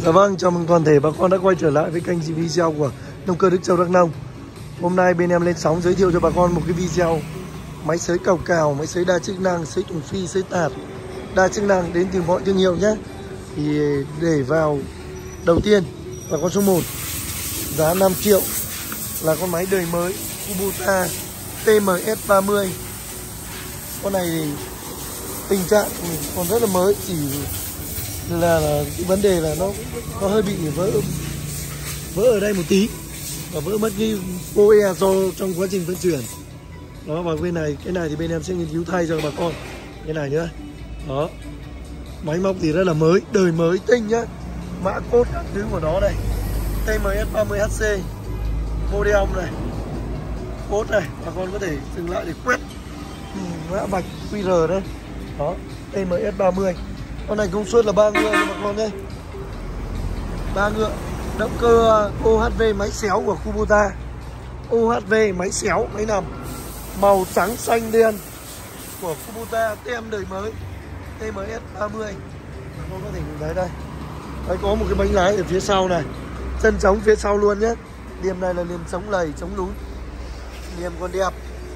Dạ vâng, chào mừng toàn thể bà con đã quay trở lại với kênh video của Nông Cơ Đức Châu Đắk Nông. Hôm nay bên em lên sóng giới thiệu cho bà con một cái video máy sới cào cào, máy sới đa chức năng, sới thùng phi, sới tạt đa chức năng đến từ mọi thương hiệu nhé. Thì để vào đầu tiên là con số 1, giá 5 triệu, là con máy đời mới Kubota TMS30. Con này thì tình trạng còn rất là mới, chỉ là cái vấn đề là nó hơi bị vỡ ở đây một tí và vỡ mất cái POE do trong quá trình vận chuyển đó. Và bên này, cái này thì bên em sẽ nghiên cứu thay cho bà con cái này nữa đó. Máy móc thì rất là mới, đời mới tinh nhá, mã cốt các thứ của nó đây, TMS30HC model này, cốt này, bà con có thể dừng lại để quét mã vạch QR đây đó, TMS30. Con này công suất là 3 ngựa cho bà con đây, 3 ngựa, động cơ OHV máy xéo của Kubota, OHV máy xéo, máy nằm, màu trắng xanh đen của Kubota, tem đời mới TMS30. Bà con có thể nhìn thấy đây. Đấy, có một cái bánh lái ở phía sau này, chân trống phía sau luôn nhé. Liềm này là liềm chống lầy, chống lún, liềm còn đẹp.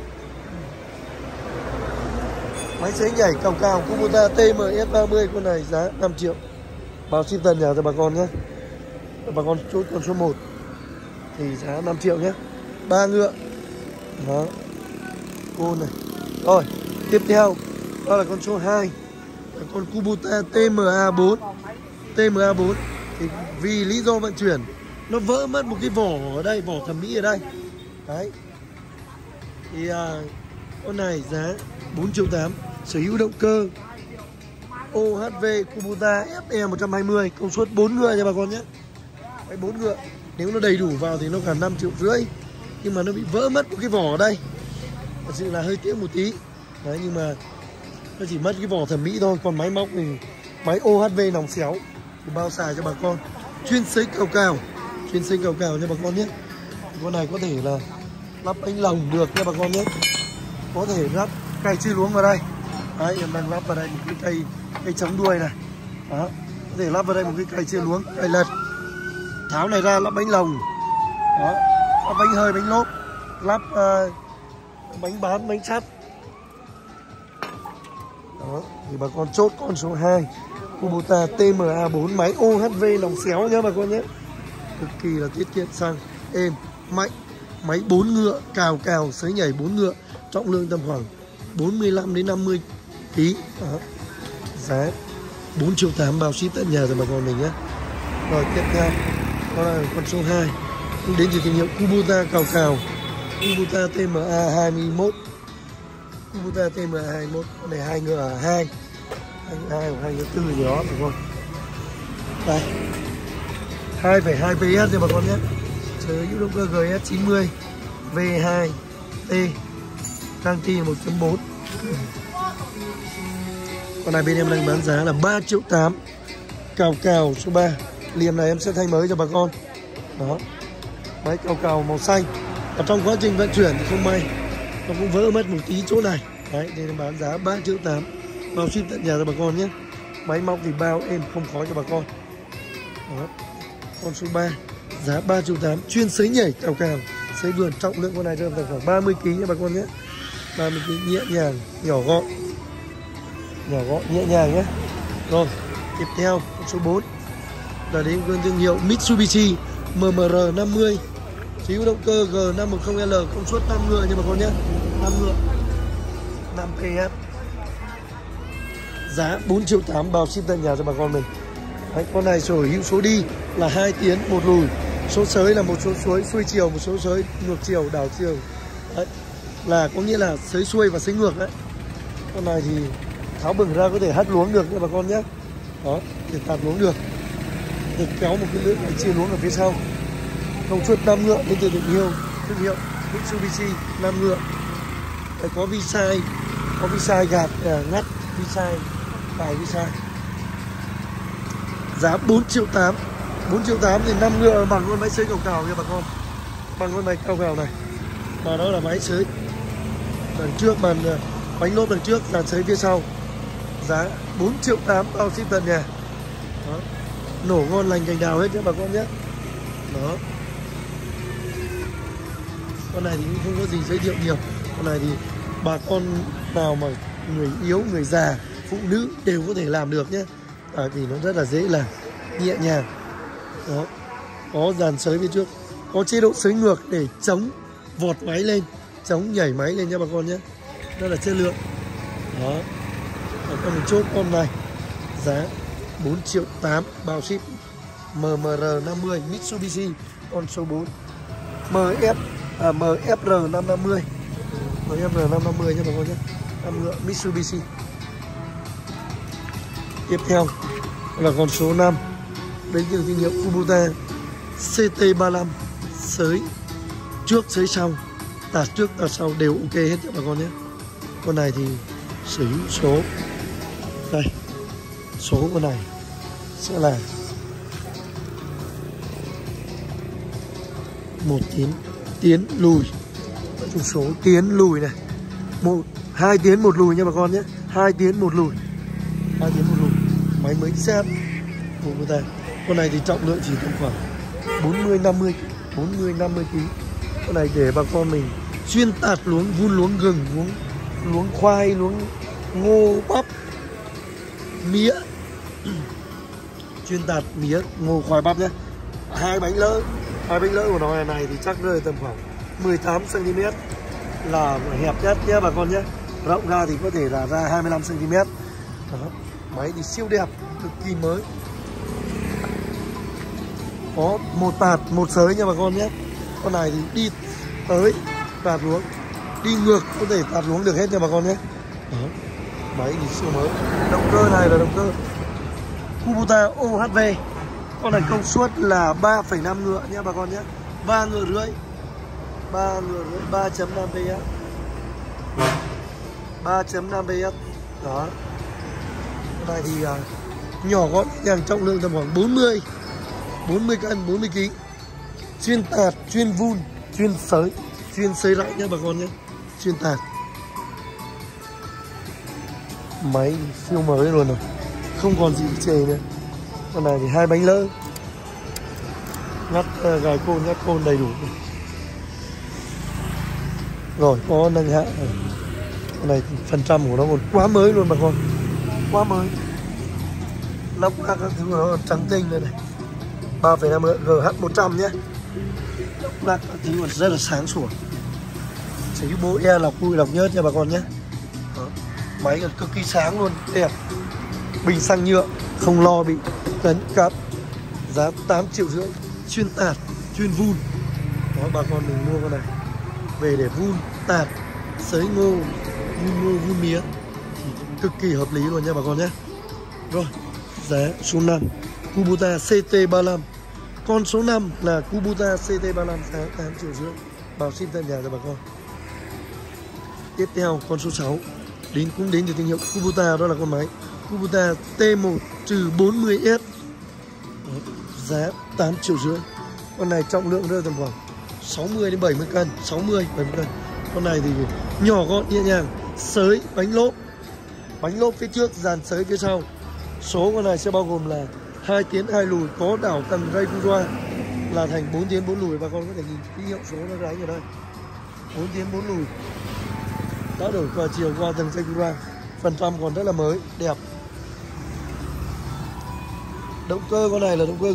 Máy sấy nhảy cào cào Kubota TMS30, con này giá 5 triệu. Bao ship tận nhà cho bà con nhé. Bà con chốt con số 1 thì giá 5 triệu nhé. 3 ngựa đó, côn này. Rồi tiếp theo đó là con số 2 là con Kubota TMA4. TMA4 thì vì lý do vận chuyển nó vỡ mất một cái vỏ ở đây, vỏ thẩm mỹ ở đây đấy. Thì con này giá 4 triệu 8, sở hữu động cơ OHV Kubota FE 120, công suất 4 ngựa nha bà con nhé. 4 ngựa, nếu nó đầy đủ vào thì nó cả 5 triệu rưỡi, nhưng mà nó bị vỡ mất một cái vỏ ở đây, thật sự là hơi tiếc một tí đấy, nhưng mà nó chỉ mất cái vỏ thẩm mỹ thôi. Còn máy móc thì máy OHV nòng xéo thì bao xài cho bà con, chuyên sấy cào cào, chuyên sấy cào cào nha bà con nhé. Con này có thể là lắp bánh lồng được nha bà con nhé, có thể lắp cây chia luống vào đây đấy, em đang lắp vào đây một cái cây chống đuôi này đó, có thể lắp vào đây một cái cây chia luống, cây lật, tháo này ra lắp bánh lồng đó, lắp bánh hơi, bánh lốp, lắp bánh bán, bánh sắt đó. Thì bà con chốt con số 2 Kubota TMA4 máy OHV nòng xéo nhé bà con nhé, cực kỳ là tiết kiệm xăng, êm, mạnh, máy 4 ngựa, cào cào, sấy nhảy 4 ngựa, trọng lượng tầm khoảng 45 đến 50 kg đó. Giá 4 triệu 8, bao ship tận nhà rồi bà con mình nhé. Rồi tiếp theo đó là con số 2 đến từ thương hiệu Kubota cào cào, Kubota TMA21. Kubota TMA21, con này 2 ngựa, 2 hoặc 2 ngựa 4 gì đó đúng không? Đây 2,2 PS cho bà con nhé, sở hữu động cơ GS90 V2T, tăng ti 1.4. Con này bên em đang bán giá là 3 triệu 8, cào cào số 3. Liềm này em sẽ thay mới cho bà con đó, máy cào cào màu xanh. Ở trong quá trình vận chuyển thì không may nó cũng vỡ mất một tí chỗ này đấy, nên em bán giá 3 triệu 8, bao ship tận nhà cho bà con nhé. Máy móc thì bao êm không khói cho bà con đó. Con số 3 giá 3 triệu 8, chuyên sấy nhảy cào cào, sấy vườn, trọng lượng con này rơi vào khoảng 30 kg nha bà con nhé. 30 kg, nhẹ nhàng, nhỏ gọn nhẹ nhàng nhé. Rồi tiếp theo con số 4 là đến con thương hiệu Mitsubishi MMR50, sở hữu động cơ G510L, công suất 5 ngựa nha bà con nhé, 5 ngựa, 5 PS, giá 4 triệu 8, bao ship tận nhà cho bà con mình. Đấy, con này sở hữu số đi là 2 tiến 1 lùi, số sới là một số suối xuôi chiều, một số sới ngược chiều, đảo chiều đấy, là có nghĩa là sới xuôi và sới ngược đấy. Con này thì tháo bừng ra có thể hất luống được nha bà con nhé đó, để tạt luống được, để kéo một cái lưỡi này chia luống ở phía sau. Công suất 5 ngựa đến từ thương hiệu Mitsubishi, 5 ngựa. Đấy, có vi sai gạt ngắt vi sai, cài vi sai, giá 4 triệu 8. 4 triệu 8 thì 5 ngựa bằng con máy sới cào cào nha bà con, bằng con máy cào cào này, và đó là máy sới đằng trước, bàn bánh lốp đằng trước, dàn sấy phía sau, giá 4 triệu 8, bao ship tận nhà đó. nổ ngon lành cành đào hết cho bà con nhé. Đó, con này thì cũng không có gì giới thiệu nhiều. Con này thì bà con nào mà người yếu, người già, phụ nữ đều có thể làm được nhé. Vì nó rất là dễ làm, nhẹ nhàng. Đó, có dàn sới phía trước, có chế độ sới ngược để chống vọt máy lên, chống nhảy máy lên nha bà con nhé. Rất là chất lượng. Đó, con mình chốt con này giá 4.8 triệu bao ship. MMR50 Mitsubishi con số 4, MFR550, MFR550 nha bà con nhé, 5 ngựa Mitsubishi. Tiếp theo là con số 5, đấy là thương hiệu Kubota CT35, sới trước sới sau, tạt trước tạt sau đều ok hết cho bà con nhé. Con này thì sở hữu số đây, số con này sẽ là 1 tiến lùi, trục số tiến lùi này, 2 tiến 1 lùi nha bà con nhé, 2 tiến 1 lùi, 2 tiến 1 lùi, máy mới set của người ta. Con này thì trọng lượng chỉ tầm khoảng 40-50 kg. Con này để bà con mình chuyên tạt luống, vun luống gừng, luống khoai, luống ngô, bắp, mía, chuyên tạt mía, ngô, khoai, bắp nhé. Hai bánh lỡ của nó này thì chắc rơi tầm khoảng 18 cm là hẹp nhất nhé bà con nhé. Rộng ra thì có thể là ra 25 cm. Đó, máy thì siêu đẹp, cực kỳ mới. Có một tạt một sới nha bà con nhé. Con này thì đi tới tạt luống, đi ngược có thể tạt luống được hết nha bà con nhé. Đó, máy thì siêu mới. Động cơ này là động cơ Kubota OHV. Con này công suất là 3,5 ngựa nha bà con nhé, 3 ngựa rưỡi, 3.5 PS, 3.5 PS. Đó, con này thì nhỏ gọn nhàng, trọng lượng tầm khoảng 40 cân, 40 kg. Chuyên tạt, chuyên vun, chuyên sới lại nha bà con nhé, chuyên tạt. Máy siêu mới luôn rồi, không còn gì chề nữa. Con này thì 2 bánh lỡ, ngắt gài côn, ngắt côn đầy đủ rồi, có nâng hạ. Con này phần trăm của nó còn quá mới luôn bà con, quá mới. Lóc các thứ của nó còn trắng tinh đây này, 3,5 GH100 nhé. Lóc các thứ còn rất là sáng sủa, sở hữu bộ e lọc bụi lọc nhớt nha bà con nhé. Đó, máy còn cực kỳ sáng luôn, đẹp. Bình xăng nhựa, không lo bị cấn cắp. Giá 8,5 triệu, chuyên tạt, chuyên vun. Đó, bà con mình mua con này về để vun, tạt, sới ngô, vun mía thì cực kỳ hợp lý luôn nha bà con nhé. Rồi, giá số 5 Kubota CT35. Con số 5 là Kubota CT35, giá 8,5 triệu, bao ship tận nhà cho bà con. Tiếp theo con số 6 cũng đến từ thương hiệu Kubota, đó là con máy Kubota T1-40S. Giá 8,5 triệu. Con này trọng lượng rơi tầm khoảng 60 đến 70 cân, 60 70 cân. Con này thì nhỏ gọn nhẹ nhàng, sới bánh lốp phía trước, dàn sới phía sau. Số con này sẽ bao gồm là 2 tiến 2 lùi, có đảo tầng ray Fujua là thành 4 tiến 4 lùi. Bà con có thể nhìn ký hiệu số nó đánh ở đây, 4 tiến 4 lùi, đã đổi qua chiều qua tầng ray Fujua. Phần trăm còn rất là mới, đẹp. Động cơ con này là động cơ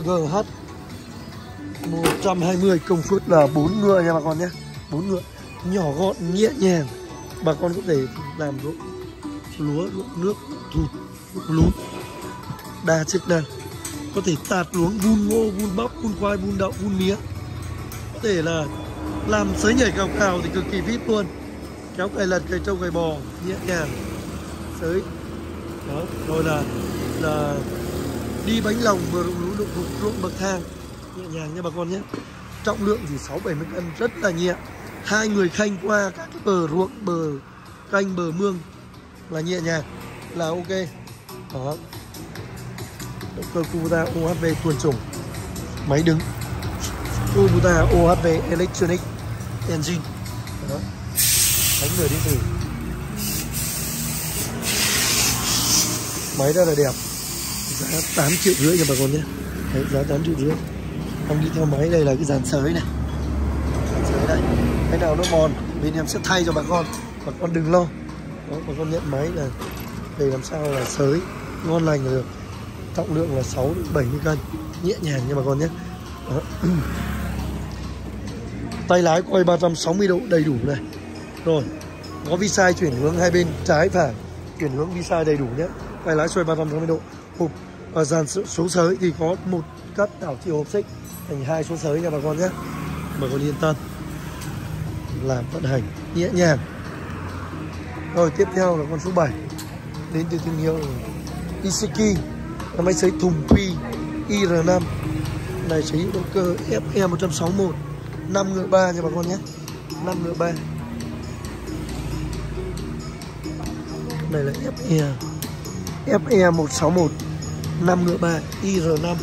GH120, công suất là 4 ngựa nha bà con nhé, 4 ngựa, nhỏ gọn nhẹ nhàng. Bà con có thể làm ruộng lúa, ruộng nước, thụt, ruộng lúa, đa chức năng. Có thể tạt luống, vun ngô, vun bắp, vun khoai, vun đậu, vun mía. Có thể là làm sới nhảy cào cào thì cực kỳ vip luôn. Kéo cày lật, cày trâu, cày bò nhẹ nhàng sới. Đó, rồi là đi bánh lòng, bờ ruộng lúa, ruộng bậc thang nhẹ nhàng nha bà con nhé. Trọng lượng chỉ 6-70 cân, rất là nhẹ. 2 người khanh qua các cái bờ ruộng, bờ canh, bờ mương là nhẹ nhàng, là ok. Đó, động cơ Kubota OHV thuần chủng, máy đứng Kubota OHV Electronic Engine. Đó, bánh người điện tử, máy rất là đẹp, giá 8,5 triệu cho bà con nhé. Đấy, giá 8,5 triệu. Đang đi theo máy, đây là cái dàn sới này. Dàn sới đây. Cái nào nó mòn bên em sẽ thay cho bà con đừng lo. Đó, bà con nhận máy là để làm sao là sới ngon lành là được. Trọng lượng là 6 đến 70 cân, nhẹ nhàng nha bà con nhé. Đó. Tay lái quay 360 độ đầy đủ này. Rồi, có vi sai chuyển hướng hai bên trái phải, chuyển hướng vi sai đầy đủ nhé. Tay lái xoay 360 độ. Hộp và dàn số sới thì có một cắt đảo chiều hộp xích thành 2 số sới nha bà con nhé. Bà con yên tâm. Làm vận hành nhẹ nhàng. Rồi tiếp theo là con số 7, đến từ thương hiệu Iseki, là máy sấy thùng phi IR5. Này sở hữu động cơ FE 161, 5 ngựa 3 nha bà con nhé. 5 ngựa 3. Này là FE 161, 5 ngựa 3 IR5.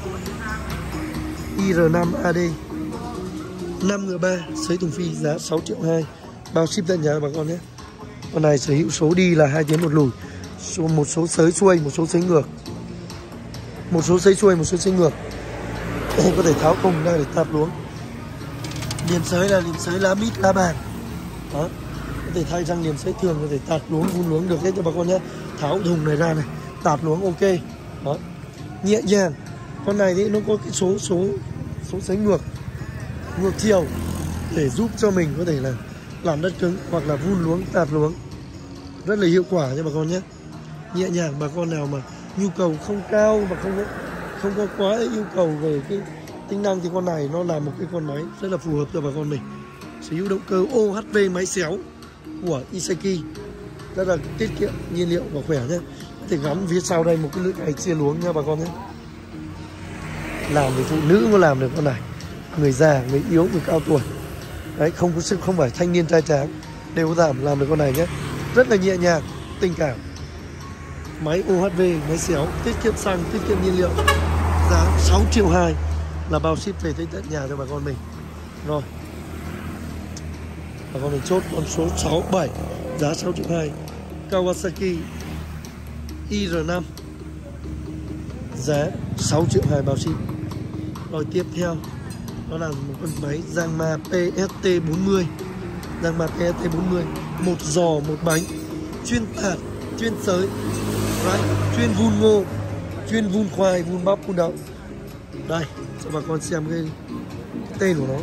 IR5 AD, 5 ngựa 3, sấy thùng phi, giá 6,2 triệu, bao ship tận nhà bà con nhé. Con này sở hữu số đi là 2 tiến 1 lùi, một số sới xuôi, một số sới ngược, một số sới xuôi, một số sới ngược. Có thể tháo thùng ra để tạt luống. Liềm sới là liềm sới lá mít, lá bàn. Đó, có thể thay sang liềm sới thường, có thể tạt luống, vun luống được hết cho bà con nhé. Tháo thùng này ra này, tạt luống ok. Đó, nhẹ nhàng. Con này thì nó có cái số sới ngược chiều để giúp cho mình có thể là làm đất cứng hoặc là vun luống, tạt luống rất là hiệu quả nha bà con nhé. Nhẹ nhàng. Bà con nào mà nhu cầu không cao và không có quá yêu cầu về cái tính năng thì con này nó là một cái con máy rất là phù hợp cho bà con mình. Sở hữu động cơ OHV máy xéo của Iseki, rất là tiết kiệm nhiên liệu và khỏe nhé. Có thể gắn phía sau đây một cái lưỡi cày chia luống nha bà con nhé. Làm để phụ nữ có làm được con này, người già, người yếu, người cao tuổi đấy, không có sức, không phải thanh niên trai tráng đều có làm được con này nhé. Rất là nhẹ nhàng, tình cảm. Máy OHV, máy xéo, tiết kiệm xăng, tiết kiệm nhiên liệu, giá 6,2 triệu là bao ship về tới tận nhà cho bà con mình. Rồi, bà con mình chốt con số 67, giá 6,2 triệu. Kawasaki IR5, giá 6,2 triệu bao ship. Rồi tiếp theo đó là một con máy Giangma PST40. Giangma PST40, một giò một bánh, chuyên tạt, chuyên sới, chuyên vun ngô, chuyên vun khoai, vun bắp, vun đậu. Đây, cho bà con xem cái tên của nó.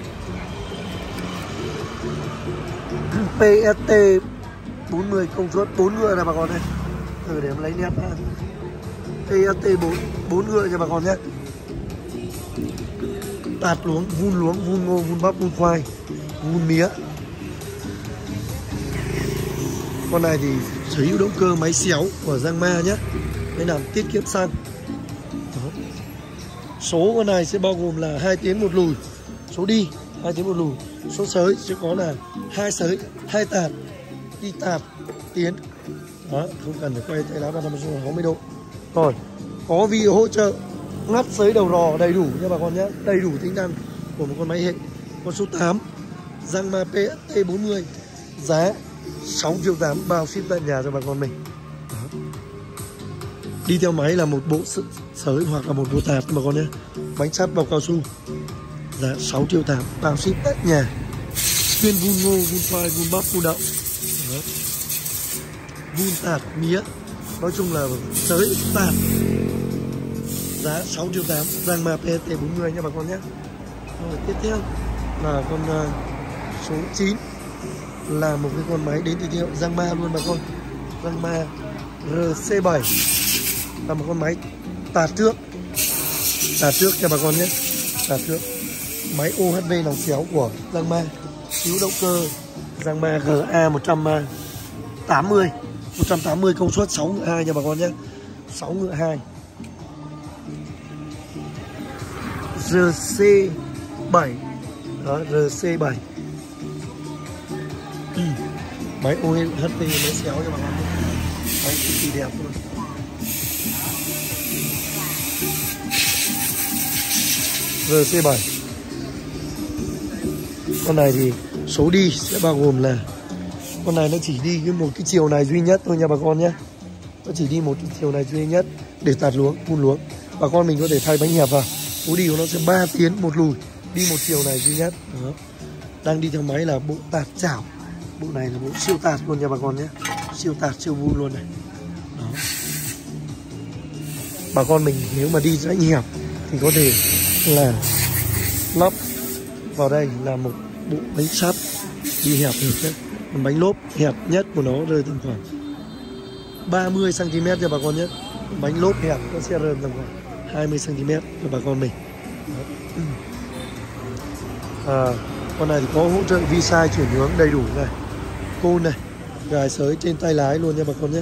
PST40 công suất 4 ngựa này bà con này. Thử để em lấy nét ra. PST4 ngựa cho bà con nhé. Tạt luống, vun ngô, vun bắp, vun khoai, vun mía. Con này thì sở hữu động cơ máy xéo của Giangma nhé, để làm tiết kiệm xăng. Đó. Số con này sẽ bao gồm là 2 tiến 1 lùi, số đi 2 tiến 1 lùi, số sới sẽ có là 2 sới, 2 tạt, đi tạt, tiến. Đó, không cần phải quay tay lái 360 độ. Rồi, có vi hỗ trợ ngắt sới đầu rò đầy đủ nha bà con nhé, đầy đủ tính năng của một con máy hệ. Con số 8, Giangma PST40, giá 6,8 triệu, bao ship tận nhà cho bà con mình. Đó. Đi theo máy là một bộ sới hoặc là một bộ tạt bà con nhé. Bánh sắt bọc cao su, giá 6,8 triệu, bao ship tận nhà. Chuyên vun ngô, vun khoai, vun bắp, vun đậu. Đó. Vun tạt mía, nói chung là sới tạt, giá 6,8 triệu, Giangma PST40 nha bà con nhé. Rồi tiếp theo là con số 9, là một cái con máy đến từ thương hiệu Giangma luôn bà con. Giangma RC7 là một con máy tạt trước cho bà con nhé. Tạt trước, máy OHV nòng xéo của Giangma, hữu động cơ Giangma GA 180 công suất 6 ngựa 2 nha bà con nhé. 6 ngựa 2 RC7. Đó, RC7. Máy OHV máy xéo cho bà con. Máy cực kỳ đẹp luôn. RC7. Con này thì số đi sẽ bao gồm là con này nó chỉ đi một cái chiều này duy nhất thôi nha bà con nhé. Nó chỉ đi một cái chiều này duy nhất để tạt luống, vun luống. bà con mình có thể thay bánh hẹp vào. Cú đi của nó sẽ 3 tiến một lùi, đi một chiều này duy nhất. Đó. Đang đi theo máy là bộ tạt chảo. Bộ này là bộ siêu tạt luôn nha bà con nhé. Siêu tạt siêu vui luôn này. Đó. Bà con mình nếu mà đi rãnh hẹp thì có thể là lắp vào đây là một bộ bánh sắt đi hẹp được đấy. Còn bánh lốp hẹp nhất của nó rơi tầm khoảng 30 cm cho bà con nhé. Bánh lốp hẹp nó sẽ rơi tầm khoảng 20 cm cho bà con mình. Con này thì có hỗ trợ vi sai chuyển hướng đầy đủ này, côn này, gài sới trên tay lái luôn nha bà con nhé.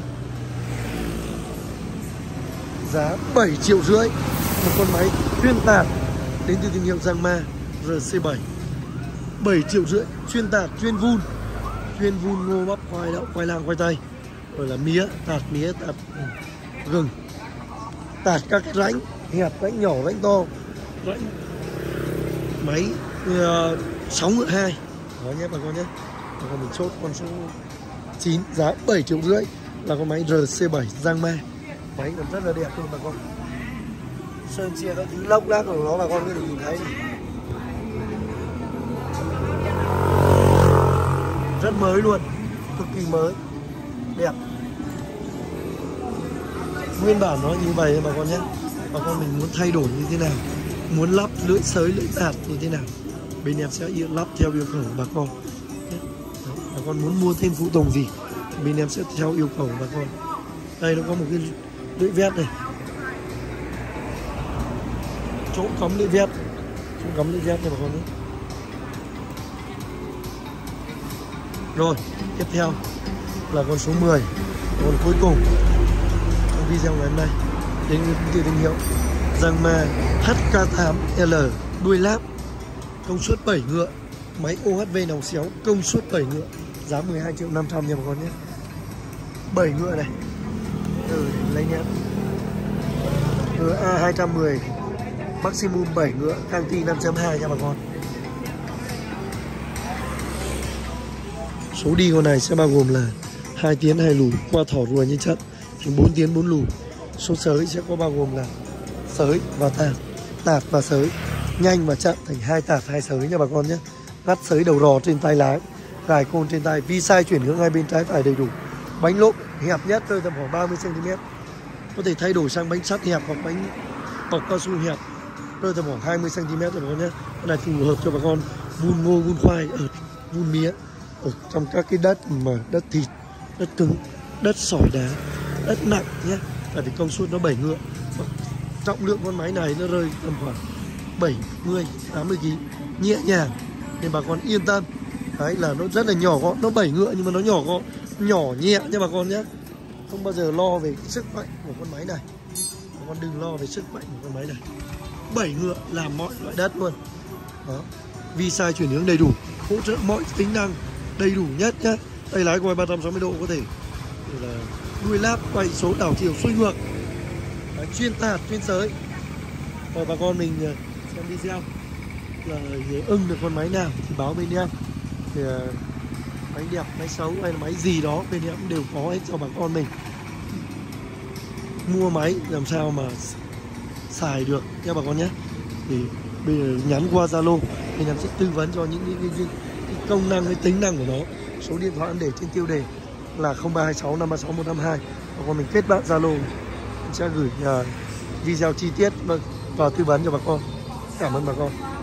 Giá 7,5 triệu một con máy chuyên tạt đến từ thương hiệu Giangma RC7. 7,5 triệu chuyên tạt, chuyên vun ngô bắp, khoai đậu, khoai lang, khoai tây, rồi là mía, tạt gừng, tạt các rãnh hẹp, rãnh nhỏ, rãnh to, rãnh máy 6 ngựa 2 đó nhé bà con nhé. Bà con mình chốt con số 9 giá 7,5 triệu là con máy RC7 Giangma. Máy còn rất là đẹp luôn bà con. Sơn chia các thứ lốc lác của nó bà con có thể nhìn thấy này. Rất mới luôn, cực kỳ mới, đẹp. Nguyên bản nó như vậy bà con nhé. Bà con mình muốn thay đổi như thế nào, muốn lắp lưỡi sới, lưỡi tạt như thế nào, bên em sẽ lắp theo yêu cầu của bà con. Bà con muốn mua thêm phụ tùng gì, bên em sẽ theo yêu cầu của bà con. Đây nó có một cái lưỡi vét này, chỗ cắm lưỡi vét, này bà con nhé. Rồi, tiếp theo là con số 10, con cuối cùng trong video ngày hôm nay, đến từ thương hiệu Giangma HK8L đuôi láp, công suất 7 ngựa, máy OHV nòng xéo, công suất 7 ngựa, giá 12,5 triệu nha bà con nhé. 7 ngựa này, lấy nhé, A210 maximum 7 ngựa, thang ti 5.2 nha bà con. Số đi con này sẽ bao gồm là 2 tiến 2 lùi qua thỏ rùa như trận, thì 4 tiến 4 lùi. Số sới sẽ có bao gồm là sới và tạt và sới, nhanh và chậm thành 2 tạt 2 sới nha bà con nhé. Gắt sới đầu rò trên tay lái, gài côn trên tay, vi sai chuyển hướng hai bên trái phải đầy đủ. Bánh lốp hẹp nhất rơi tầm khoảng 30 cm, có thể thay đổi sang bánh sắt hẹp hoặc bánh bọc cao su hẹp rơi tầm khoảng 20 cm rồi bà con nhé. Cái này phù hợp cho bà con vun ngô, vun khoai, vun mía ở trong các cái đất mà đất thịt, đất cứng, đất sỏi đá, đất nặng nhé. Tại vì công suất nó 7 ngựa, trọng lượng con máy này nó rơi tầm khoảng 70-80 kg, nhẹ nhàng nên bà con yên tâm. Đấy là nó rất là nhỏ gọn, nó 7 ngựa nhưng mà nó nhỏ gọn, nhỏ nhẹ nha bà con nhé. Không bao giờ lo về sức mạnh của con máy này, bà con đừng lo về sức mạnh của con máy này. 7 ngựa làm mọi loại đất luôn. Đó, vi sai chuyển hướng đầy đủ, hỗ trợ mọi tính năng đầy đủ nhất nhé. Tay lái quay 360 độ, có thể là đuôi láp, quay số, đảo chiều, xuôi ngược. Đấy, chuyên tạt, chuyên sới. Và bà con mình xem video là ưng được con máy nào thì báo bên em. Thì máy đẹp, máy xấu hay là máy gì đó bên em cũng đều có hết cho bà con mình. Mua máy làm sao mà xài được nha bà con nhé. Thì bây giờ nhắn qua Zalo thì em sẽ tư vấn cho những cái công năng, cái tính năng của nó. Số điện thoại em để trên tiêu đề là 0326 536 152. Bà con mình kết bạn Zalo sẽ gửi video chi tiết và tư vấn cho bà con. Cảm ơn bà con.